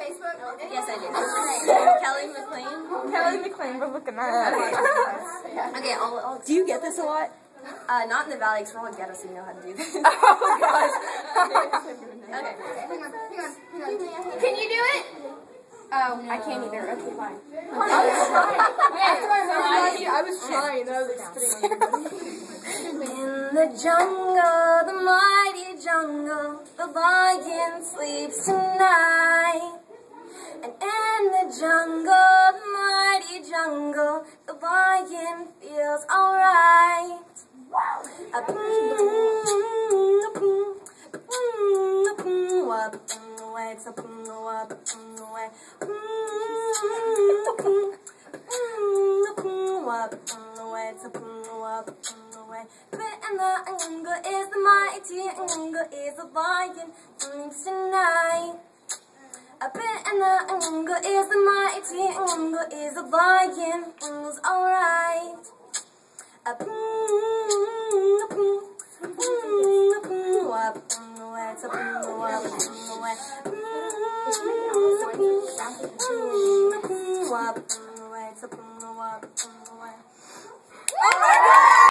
Facebook? Yes, I do. Kelly Mclean. Kelly Mclean, we're looking at it. Okay, I'll Do you get this a lot? not in the valley, because we're all ghetto, so you know how to do this. Oh, gosh. Okay. Hang on. Can you do it? Oh, I can't either. Okay, fine. I was trying. In the jungle, the mighty jungle, the lion sleeps tonight. And in the jungle, the mighty jungle, the lion feels alright. And the jungle is the mighty jungle is the lion sleeps tonight. Up in the jungle is the mighty jungle is the lion feels alright.